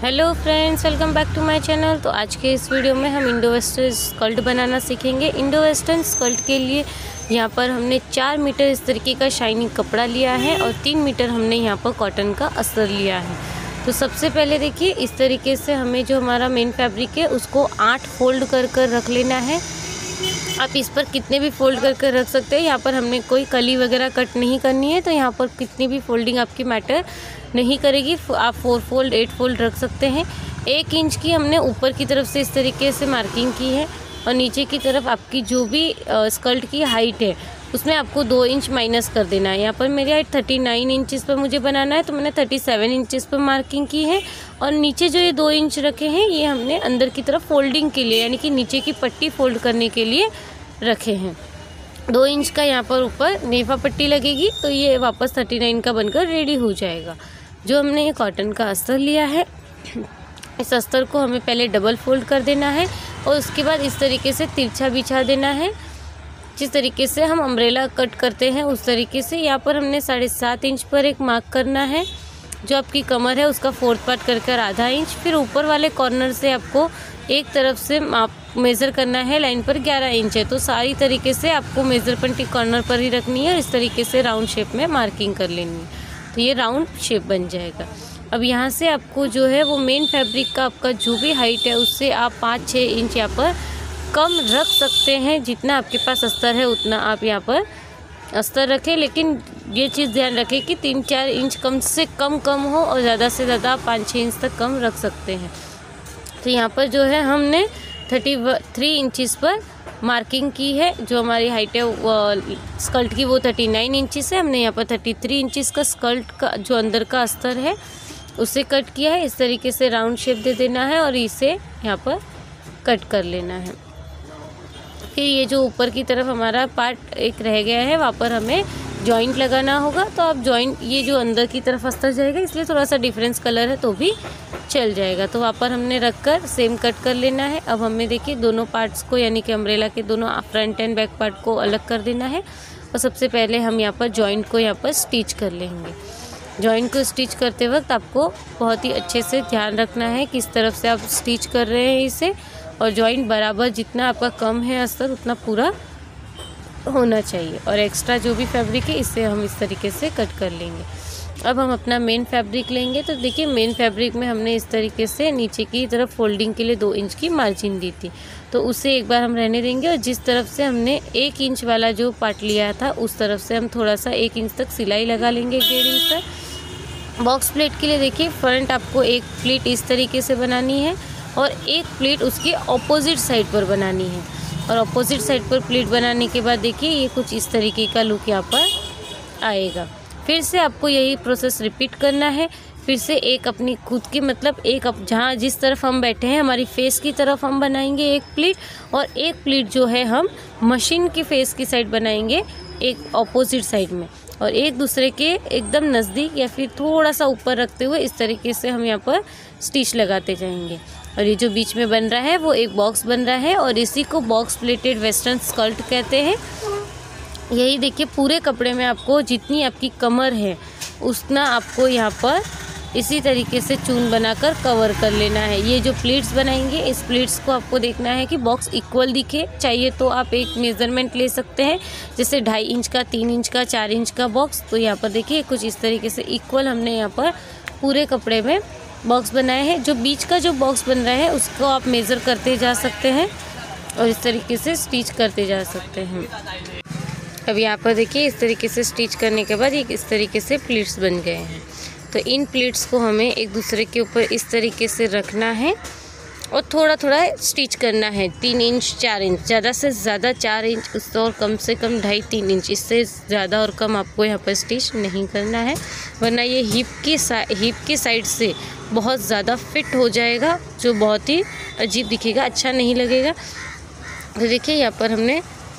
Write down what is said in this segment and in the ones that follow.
Hello friends, welcome back to my channel. तो आज के इस वीडियो में हम इंडो वेस्टर्न स्कर्ट बनाना सीखेंगे। इंडो वेस्टर्न स्कर्ट के लिए यहाँ पर हमने 4 मीटर इस तरीके का शाइनिंग कपड़ा लिया है और 3 मीटर हमने यहाँ पर कॉटन का अस्तर लिया है। तो सबसे पहले देखिए, इस तरीके से हमें जो हमारा मेन फैब्रिक है उसको 8 फोल्ड कर रख लेना है। आप इस पर कितने भी फोल्ड कर रख सकते हैं। यहाँ पर हमने कोई कली वगैरह कट नहीं करनी है, तो यहाँ पर कितनी भी फोल्डिंग आपकी मैटर नहीं करेगी। आप 4 फोल्ड 8 फोल्ड रख सकते हैं। 1 इंच की हमने ऊपर की तरफ से इस तरीके से मार्किंग की है और नीचे की तरफ आपकी जो भी स्कर्ट की हाइट है उसमें आपको 2 इंच माइनस कर देना है। यहाँ पर मेरी हाइट 39 इंचज़ पर मुझे बनाना है, तो मैंने 37 इंचज़ पर मार्किंग की है। और नीचे जो ये 2 इंच रखे हैं ये हमने अंदर की तरफ फोल्डिंग के लिए, यानी कि नीचे की पट्टी फोल्ड करने के लिए रखे हैं। 2 इंच का यहाँ पर ऊपर नेफा पट्टी लगेगी, तो ये वापस 39 का बनकर रेडी हो जाएगा। जो हमने ये कॉटन का अस्तर लिया है, इस अस्तर को हमें पहले डबल फोल्ड कर देना है और उसके बाद इस तरीके से तिरछा बिछा देना है। जिस तरीके से हम अम्ब्रेला कट करते हैं उस तरीके से यहाँ पर हमने 7.5 इंच पर एक मार्क करना है। जो आपकी कमर है उसका 4th पार्ट कर आधा इंच। फिर ऊपर वाले कॉर्नर से आपको एक तरफ से मेज़र करना है। लाइन पर 11 इंच है, तो सारी तरीके से आपको मेज़रमेंट कॉर्नर पर ही रखनी है और इस तरीके से राउंड शेप में मार्किंग कर लेनी है, तो ये राउंड शेप बन जाएगा। अब यहाँ से आपको जो है वो मेन फैब्रिक का आपका जो भी हाइट है उससे आप 5-6 इंच यहाँ पर कम रख सकते हैं। जितना आपके पास अस्तर है उतना आप यहाँ पर अस्तर रखें, लेकिन ये चीज़ ध्यान रखें कि 3-4 इंच कम से कम हो और ज़्यादा से ज़्यादा 5-6 इंच तक कम रख सकते हैं। तो यहाँ पर जो है हमने 33 इंचज़ पर मार्किंग की है। जो हमारी हाइट है स्कर्ट की वो 39 इंचज़ है। हमने यहाँ पर 33 इंचज़ का स्कर्ट का जो अंदर का अस्तर है उसे कट किया है। इस तरीके से राउंड शेप दे देना है और इसे यहाँ पर कट कर लेना है। फिर ये जो ऊपर की तरफ हमारा पार्ट एक रह गया है वहाँ पर हमें जॉइंट लगाना होगा। तो आप जॉइंट, ये जो अंदर की तरफ अस्तर जाएगा इसलिए थोड़ा सा डिफरेंस कलर है तो भी चल जाएगा। तो वहाँ पर हमने रखकर सेम कट कर लेना है। अब हमें देखिए दोनों पार्ट्स को, यानी कि अम्ब्रेला के दोनों फ्रंट एंड बैक पार्ट को अलग कर देना है। और सबसे पहले हम यहाँ पर जॉइंट को यहाँ पर स्टिच कर लेंगे। जॉइंट को स्टिच करते वक्त आपको बहुत ही अच्छे से ध्यान रखना है किस तरफ से आप स्टिच कर रहे हैं इसे, और जॉइंट बराबर जितना आपका कम है अस्तर उतना पूरा होना चाहिए। और एक्स्ट्रा जो भी फैब्रिक है इसे हम इस तरीके से कट कर लेंगे। अब हम अपना मेन फैब्रिक लेंगे। तो देखिए मेन फैब्रिक में हमने इस तरीके से नीचे की तरफ फोल्डिंग के लिए 2 इंच की मार्जिन दी थी, तो उसे एक बार हम रहने देंगे। और जिस तरफ से हमने 1 इंच वाला जो पार्ट लिया था उस तरफ से हम थोड़ा सा 1 इंच तक सिलाई लगा लेंगे 1.5 इंच तक। बॉक्स प्लेट के लिए देखिए फ्रंट आपको एक प्लेट इस तरीके से बनानी है और एक प्लेट उसके ऑपोजिट साइड पर बनानी है। और ऑपोजिट साइड पर प्लेट बनाने के बाद देखिए ये कुछ इस तरीके का लुक यहाँ पर आएगा। फिर से आपको यही प्रोसेस रिपीट करना है। फिर से एक अपनी खुद की, मतलब एक जहाँ जिस तरफ हम बैठे हैं हमारी फेस की तरफ हम बनाएंगे एक प्लेट, और एक प्लेट जो है हम मशीन की फेस की साइड बनाएंगे एक ऑपोजिट साइड में, और एक दूसरे के एकदम नज़दीक या फिर थोड़ा सा ऊपर रखते हुए इस तरीके से हम यहाँ पर स्टिच लगाते जाएंगे। और ये जो बीच में बन रहा है वो एक बॉक्स बन रहा है और इसी को बॉक्स प्लेटेड वेस्टर्न स्कर्ट कहते हैं। यही देखिए पूरे कपड़े में आपको जितनी आपकी कमर है उतना आपको यहाँ पर इसी तरीके से चून बनाकर कवर कर लेना है। ये जो प्लेट्स बनाएंगे इस प्लेट्स को आपको देखना है कि बॉक्स इक्वल दिखे। चाहिए तो आप एक मेज़रमेंट ले सकते हैं, जैसे 2.5 इंच का, 3 इंच का, 4 इंच का बॉक्स। तो यहाँ पर देखिए कुछ इस तरीके से इक्वल हमने यहाँ पर पूरे कपड़े में बॉक्स बनाए हैं। जो बीच का जो बॉक्स बन रहा है उसको आप मेज़र करते जा सकते हैं और इस तरीके से स्टिच करते जा सकते हैं। अब यहाँ पर देखिए इस तरीके से स्टिच करने के बाद एक इस तरीके से प्लेट्स बन गए हैं। तो इन प्लेट्स को हमें एक दूसरे के ऊपर इस तरीके से रखना है और थोड़ा थोड़ा स्टिच करना है। 3 इंच 4 इंच, ज़्यादा से ज़्यादा 4 इंच, उससे और कम से कम 2.5-3 इंच, इससे ज़्यादा और कम आपको यहाँ पर स्टिच नहीं करना है, वरना ये हिप की साइड से बहुत ज़्यादा फिट हो जाएगा, जो बहुत ही अजीब दिखेगा, अच्छा नहीं लगेगा। तो देखिए यहाँ पर हमने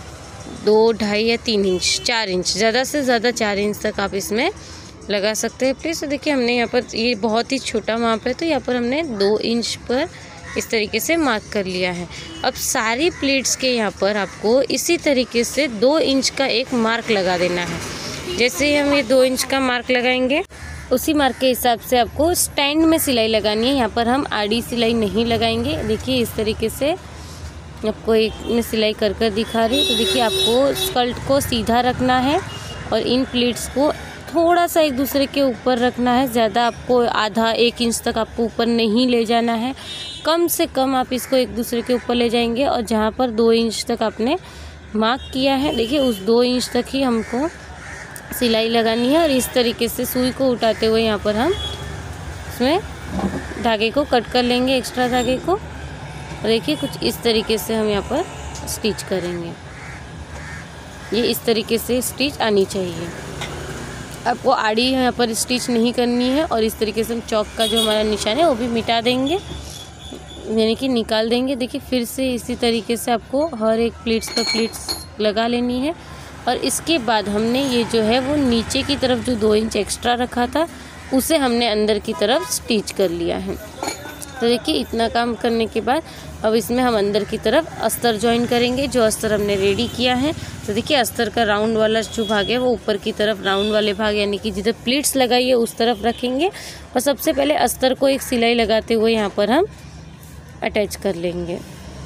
2, 2.5 या 3 इंच, 4 इंच, ज़्यादा से ज़्यादा 4 इंच तक आप इसमें लगा सकते हैं प्लीज़। तो देखिए हमने यहाँ पर, ये बहुत ही छोटा माप है, तो यहाँ पर हमने 2 इंच पर इस तरीके से मार्क कर लिया है। अब सारी प्लेट्स के यहाँ पर आपको इसी तरीके से 2 इंच का एक मार्क लगा देना है। जैसे ही हम ये 2 इंच का मार्क लगाएंगे उसी मार्क के हिसाब से आपको स्टैंड में सिलाई लगानी है। यहाँ पर हम आड़ी सिलाई नहीं लगाएंगे। देखिए इस तरीके से आपको एक में सिलाई कर कर दिखा रही हूँ। तो देखिए आपको स्कर्ट को सीधा रखना है और इन प्लीट्स को थोड़ा सा एक दूसरे के ऊपर रखना है। ज़्यादा आपको आधा 1 इंच तक आपको ऊपर नहीं ले जाना है। कम से कम आप इसको एक दूसरे के ऊपर ले जाएंगे और जहाँ पर 2 इंच तक आपने मार्क किया है, देखिए उस 2 इंच तक ही हमको सिलाई लगानी है। और इस तरीके से सुई को उठाते हुए यहाँ पर हम इसमें धागे को कट कर लेंगे, एक्स्ट्रा धागे को। और देखिए कुछ इस तरीके से हम यहाँ पर स्टिच करेंगे। ये इस तरीके से स्टिच आनी चाहिए। आपको आड़ी यहाँ पर स्टिच नहीं करनी है। और इस तरीके से हम चौक का जो हमारा निशान है वो भी मिटा देंगे, यानी कि निकाल देंगे। देखिए फिर से इसी तरीके से आपको हर एक प्लीट्स पर प्लीट्स लगा लेनी है। और इसके बाद हमने ये जो है वो नीचे की तरफ जो 2 इंच एक्स्ट्रा रखा था उसे हमने अंदर की तरफ स्टिच कर लिया है। तो देखिए इतना काम करने के बाद अब इसमें हम अंदर की तरफ अस्तर ज्वाइन करेंगे, जो अस्तर हमने रेडी किया है। तो देखिए अस्तर का राउंड वाला जो भाग है वो ऊपर की तरफ राउंड वाले भाग यानी कि जिधर प्लीट्स लगाई है उस तरफ रखेंगे। और सबसे पहले अस्तर को एक सिलाई लगाते हुए यहाँ पर हम अटैच कर लेंगे।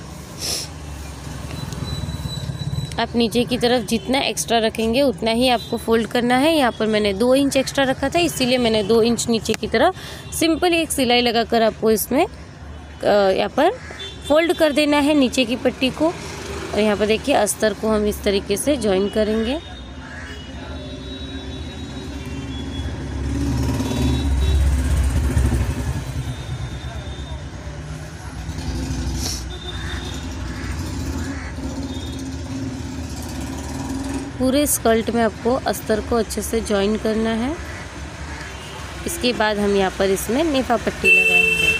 आप नीचे की तरफ जितना एक्स्ट्रा रखेंगे उतना ही आपको फोल्ड करना है। यहाँ पर मैंने 2 इंच एक्स्ट्रा रखा था, इसीलिए मैंने 2 इंच नीचे की तरफ सिंपल एक सिलाई लगाकर आपको इसमें यहाँ पर फोल्ड कर देना है नीचे की पट्टी को। और यहाँ पर देखिए अस्तर को हम इस तरीके से ज्वाइन करेंगे। पूरे स्कर्ट में आपको अस्तर को अच्छे से ज्वाइन करना है। इसके बाद हम यहाँ पर इसमें नेफा पट्टी लगाएंगे।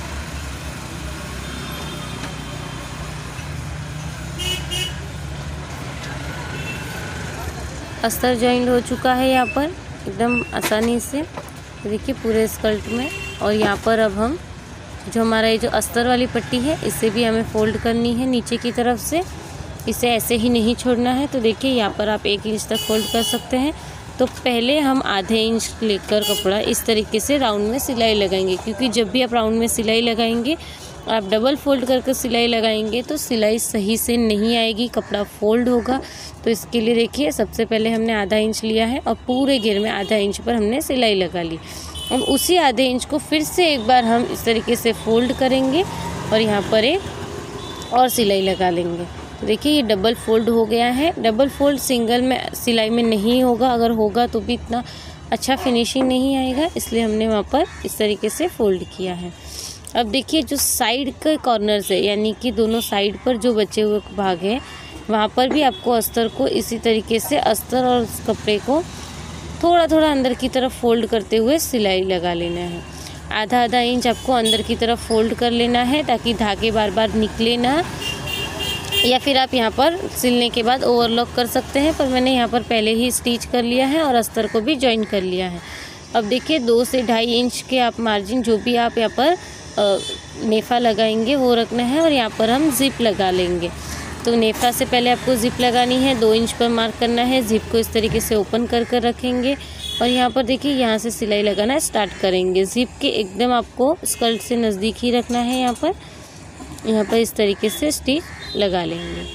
अस्तर ज्वाइन हो चुका है यहाँ पर एकदम आसानी से, देखिए पूरे स्कर्ट में। और यहाँ पर अब हम जो हमारा ये जो अस्तर वाली पट्टी है इसे भी हमें फोल्ड करनी है नीचे की तरफ से, इसे ऐसे ही नहीं छोड़ना है। तो देखिए यहाँ पर आप 1 इंच तक फोल्ड कर सकते हैं। तो पहले हम आधे इंच लेकर कपड़ा इस तरीके से राउंड में सिलाई लगाएंगे, क्योंकि जब भी आप राउंड में सिलाई लगाएंगे आप डबल फोल्ड करके सिलाई लगाएंगे तो सिलाई सही से नहीं आएगी, कपड़ा फोल्ड होगा। तो इसके लिए देखिए सबसे पहले हमने आधा इंच लिया है और पूरे घेर में आधा इंच पर हमने सिलाई लगा ली। अब उसी आधे इंच को फिर से एक बार हम इस तरीके से फोल्ड करेंगे और यहाँ पर एक और सिलाई लगा लेंगे। तो देखिए ये डबल फोल्ड हो गया है। डबल फोल्ड सिंगल में सिलाई में नहीं होगा, अगर होगा तो भी इतना अच्छा फिनिशिंग नहीं आएगा, इसलिए हमने वहाँ पर इस तरीके से फोल्ड किया है। अब देखिए जो साइड के कॉर्नर्स है यानी कि दोनों साइड पर जो बचे हुए भाग है वहाँ पर भी आपको अस्तर को इसी तरीके से अस्तर और उस कपड़े को थोड़ा थोड़ा अंदर की तरफ फोल्ड करते हुए सिलाई लगा लेना है। आधा आधा इंच आपको अंदर की तरफ फोल्ड कर लेना है ताकि धागे बार बार निकले ना, या फिर आप यहाँ पर सिलने के बाद ओवरलॉक कर सकते हैं, पर मैंने यहाँ पर पहले ही स्टिच कर लिया है और अस्तर को भी ज्वाइन कर लिया है। अब देखिए 2 से 2.5 इंच के आप मार्जिन जो भी आप यहाँ पर नेफा लगाएंगे वो रखना है और यहाँ पर हम ज़िप लगा लेंगे। तो नेफा से पहले आपको ज़िप लगानी है, 2 इंच पर मार्क करना है। ज़िप को इस तरीके से ओपन कर कर रखेंगे और यहाँ पर देखिए यहाँ से सिलाई लगाना स्टार्ट करेंगे। ज़िप के एकदम आपको स्कर्ट से नज़दीक ही रखना है। यहाँ पर इस तरीके से स्टिच लगा लेंगे।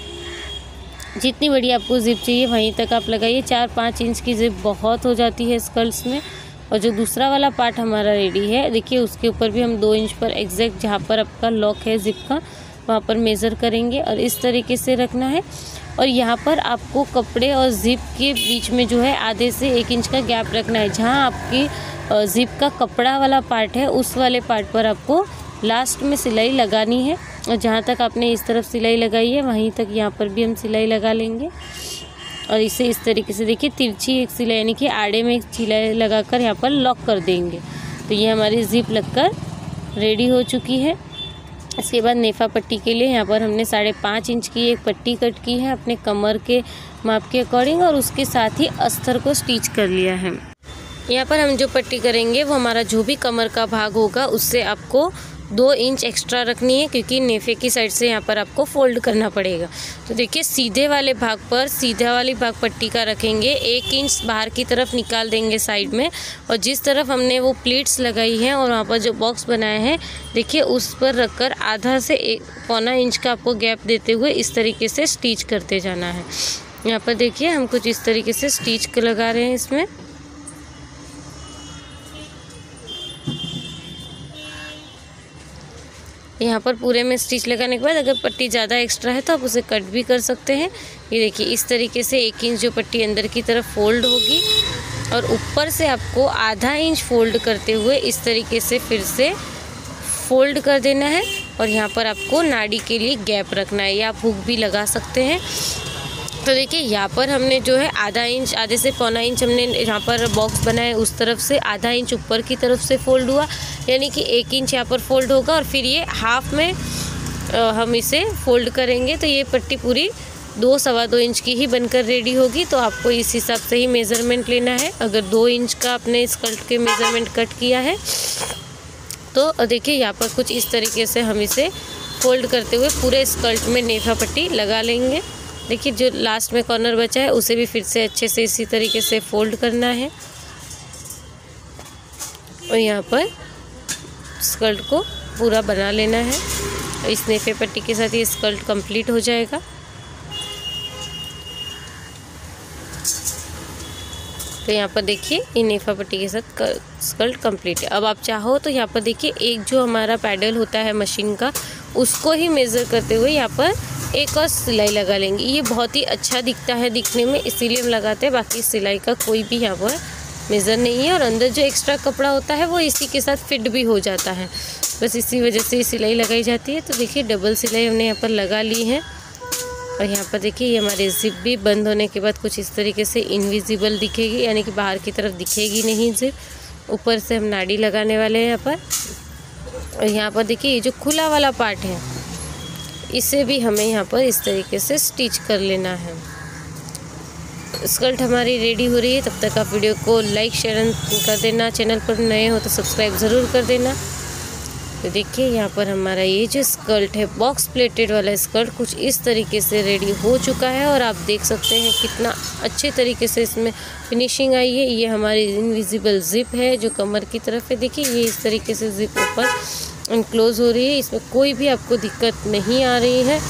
जितनी बड़ी आपको ज़िप चाहिए वहीं तक आप लगाइए। 4-5 इंच की ज़िप बहुत हो जाती है स्कर्ट्स में। और जो दूसरा वाला पार्ट हमारा रेडी है देखिए उसके ऊपर भी हम 2 इंच पर एग्जैक्ट जहाँ पर आपका लॉक है ज़िप का वहाँ पर मेज़र करेंगे और इस तरीके से रखना है। और यहाँ पर आपको कपड़े और ज़िप के बीच में जो है आधे से 1 इंच का गैप रखना है। जहाँ आपकी ज़िप का कपड़ा वाला पार्ट है उस वाले पार्ट पर आपको लास्ट में सिलाई लगानी है और जहाँ तक आपने इस तरफ सिलाई लगाई है वहीं तक यहाँ पर भी हम सिलाई लगा लेंगे। और इसे इस तरीके से देखिए तिरछी एक सिलाई यानी कि आड़े में एक सिलाई लगाकर यहाँ पर लॉक कर देंगे। तो ये हमारी ज़िप लगकर रेडी हो चुकी है। इसके बाद नेफा पट्टी के लिए यहाँ पर हमने 5.5 इंच की एक पट्टी कट की है अपने कमर के माप के अकॉर्डिंग और उसके साथ ही अस्तर को स्टिच कर लिया है। यहाँ पर हम जो पट्टी करेंगे वो हमारा जो भी कमर का भाग होगा उससे आपको 2 इंच एक्स्ट्रा रखनी है, क्योंकि नेफे की साइड से यहाँ पर आपको फोल्ड करना पड़ेगा। तो देखिए सीधे वाले भाग पर सीधा वाली भाग पट्टी का रखेंगे, 1 इंच बाहर की तरफ निकाल देंगे साइड में, और जिस तरफ हमने वो प्लीट्स लगाई हैं और वहाँ पर जो बॉक्स बनाए हैं देखिए उस पर रखकर आधा से 1.25 इंच का आपको गैप देते हुए इस तरीके से स्टिच करते जाना है। यहाँ पर देखिए हम कुछ इस तरीके से स्टिच लगा रहे हैं इसमें। यहाँ पर पूरे में स्टिच लगाने के बाद अगर पट्टी ज़्यादा एक्स्ट्रा है तो आप उसे कट भी कर सकते हैं। ये देखिए इस तरीके से 1 इंच जो पट्टी अंदर की तरफ फोल्ड होगी और ऊपर से आपको आधा इंच फोल्ड करते हुए इस तरीके से फिर से फोल्ड कर देना है, और यहाँ पर आपको नाड़ी के लिए गैप रखना है, या आप हुक भी लगा सकते हैं। तो देखिए यहाँ पर हमने जो है आधा इंच, आधे से 1.25 इंच हमने यहाँ पर बॉक्स बनाया, उस तरफ से आधा इंच ऊपर की तरफ से फोल्ड हुआ, यानी कि 1 इंच यहाँ पर फोल्ड होगा, और फिर ये हाफ में हम इसे फोल्ड करेंगे तो ये पट्टी पूरी 2-2.25 इंच की ही बनकर रेडी होगी। तो आपको इस हिसाब से ही मेज़रमेंट लेना है। अगर 2 इंच का आपने स्कर्ट के मेज़रमेंट कट किया है तो देखिए यहाँ पर कुछ इस तरीके से हम इसे फोल्ड करते हुए पूरे स्कर्ट में नेफा पट्टी लगा लेंगे। देखिए जो लास्ट में कॉर्नर बचा है उसे भी फिर से अच्छे से इसी तरीके से फोल्ड करना है, और यहाँ पर स्कर्ट को पूरा बना लेना है। इस नेफे पट्टी के साथ ये स्कर्ट कंप्लीट हो जाएगा। तो यहाँ पर देखिए ये नेफा पट्टी के साथ स्कर्ट कंप्लीट है। अब आप चाहो तो यहाँ पर देखिए एक जो हमारा पैडल होता है मशीन का, उसको ही मेज़र करते हुए यहाँ पर एक और सिलाई लगा लेंगे। ये बहुत ही अच्छा दिखता है दिखने में, इसीलिए हम लगाते हैं, बाकी सिलाई का कोई भी यहाँ पर मेज़र नहीं है। और अंदर जो एक्स्ट्रा कपड़ा होता है वो इसी के साथ फिट भी हो जाता है, बस इसी वजह से सिलाई लगाई जाती है। तो देखिए डबल सिलाई हमने यहाँ पर लगा ली है, और यहाँ पर देखिए ये हमारी जिप भी बंद होने के बाद कुछ इस तरीके से इनविजिबल दिखेगी, यानी कि बाहर की तरफ दिखेगी नहीं जिप। ऊपर से हम नाड़ी लगाने वाले हैं यहाँ पर, और यहाँ पर देखिए ये जो खुला वाला पार्ट है इसे भी हमें यहाँ पर इस तरीके से स्टिच कर लेना है। स्कर्ट हमारी रेडी हो रही है, तब तक आप वीडियो को लाइक शेयर कर देना, चैनल पर नए हो तो सब्सक्राइब ज़रूर कर देना। तो देखिए यहाँ पर हमारा ये जो स्कर्ट है बॉक्स प्लेटेड वाला स्कर्ट कुछ इस तरीके से रेडी हो चुका है, और आप देख सकते हैं कितना अच्छे तरीके से इसमें फिनिशिंग आई है। ये हमारी इनविजिबल जिप है जो कमर की तरफ है। देखिए ये इस तरीके से जिप ऊपर इनक्लोज हो रही है, इसमें कोई भी आपको दिक्कत नहीं आ रही है।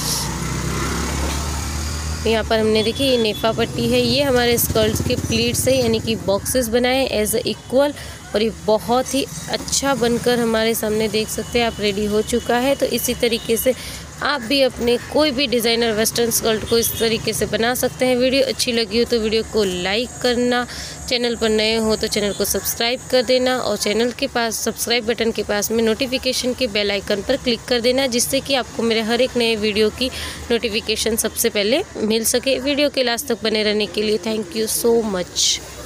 यहाँ पर हमने देखिए ये नेफा पट्टी है, ये हमारे स्कर्ट्स के प्लीट्स है, यानी कि बॉक्सेस बनाए एज अ इक्वल, और ये बहुत ही अच्छा बनकर हमारे सामने देख सकते हैं आप रेडी हो चुका है। तो इसी तरीके से आप भी अपने कोई भी डिज़ाइनर वेस्टर्न स्कर्ट को इस तरीके से बना सकते हैं। वीडियो अच्छी लगी हो तो वीडियो को लाइक करना, चैनल पर नए हो तो चैनल को सब्सक्राइब कर देना, और चैनल के पास सब्सक्राइब बटन के पास में नोटिफिकेशन के बेल आइकन पर क्लिक कर देना, जिससे कि आपको मेरे हर एक नए वीडियो की नोटिफिकेशन सबसे पहले मिल सके। वीडियो के लास्ट तक बने रहने के लिए थैंक यू सो मच।